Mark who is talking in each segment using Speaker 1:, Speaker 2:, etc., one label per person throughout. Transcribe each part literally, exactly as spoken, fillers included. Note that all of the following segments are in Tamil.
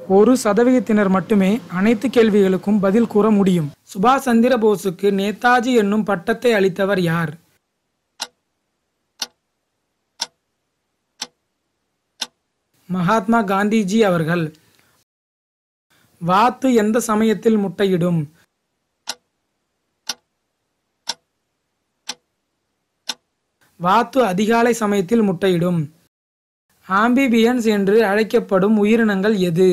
Speaker 1: ஒரு சதவீதத்தினர் மட்டுமே அனைத்து கேள்விகளுக்கும் பதில் கூற முடியும். சுபாஷ் சந்திர போஸுக்கு நேதாஜி என்னும் பட்டத்தை அளித்தவர் யார்? மகாத்மா காந்திஜி அவர்கள். வாத்து எந்த சமயத்தில் முட்டையிடும்? வாத்து அதிகாலை சமயத்தில் முட்டையிடும். ஆம்பிபியன்ஸ் என்று அழைக்கப்படும் உயிரினங்கள் எது?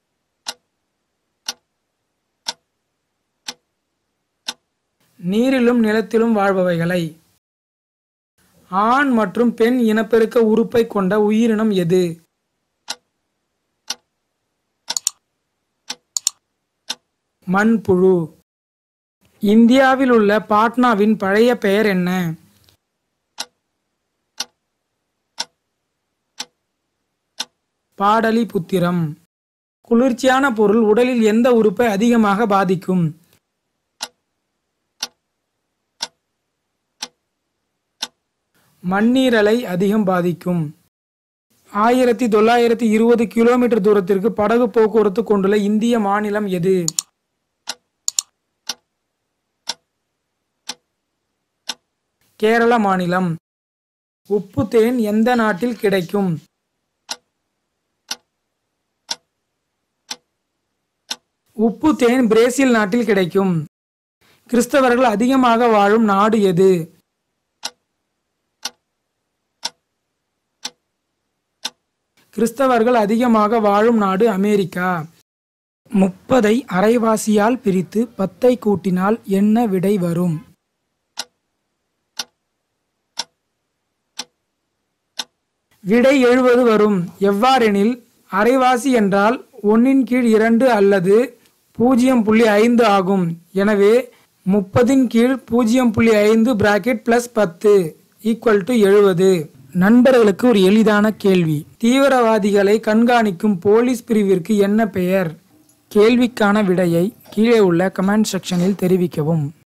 Speaker 1: நீரிலும் நிலத்திலும் வாழ்பவைகளை. ஆண் மற்றும் பெண் இனப்பெருக்க உறுப்பை கொண்ட உயிரினம் எது? மண்புழு. இந்தியாவில் உள்ள பாட்னாவின் பழைய பெயர் என்ன? பாடலிபுத்திரம். குளிர்ச்சியான பொருள் உடலில் எந்த உறுப்பை அதிகமாக பாதிக்கும்? மண்ணீரலை அதிகம் பாதிக்கும். ஆயிரத்தி தொள்ளாயிரத்தி இருபது கிலோமீட்டர் தூரத்திற்கு படகு போக்குவரத்து கொண்டுள்ள இந்திய மாநிலம் எது? கேரள மாநிலம். உப்பு தேன் எந்த நாட்டில் கிடைக்கும்? உப்பு தேன் பிரேசில் நாட்டில் கிடைக்கும். கிறிஸ்தவர்கள் அதிகமாக வாழும் நாடு எது? கிறிஸ்தவர்கள் அதிகமாக வாழும் நாடு அமெரிக்கா. முப்பதை அரைவாசியால் பிரித்து பத்தை கூட்டினால் என்ன விடை வரும்? விடை எழுபது வரும். எவ்வாறெனில் அரைவாசி என்றால் ஒன்னின் கீழ் இரண்டு அல்லது பூஜ்ஜியம் புள்ளி ஐந்து ஆகும். எனவே முப்பதின் கீழ் பூஜ்ஜியம் புள்ளி ஐந்து பிராக்கெட் பிளஸ் பத்து ஈக்குவல் டு எழுபது. நண்பர்களுக்கு ஒரு எளிதான கேள்வி. தீவிரவாதிகளை கண்காணிக்கும் போலீஸ் பிரிவிற்கு என்ன பெயர்? கேள்விக்கான விடையை கீழே உள்ள கமெண்ட் செக்ஷனில் தெரிவிக்கவும்.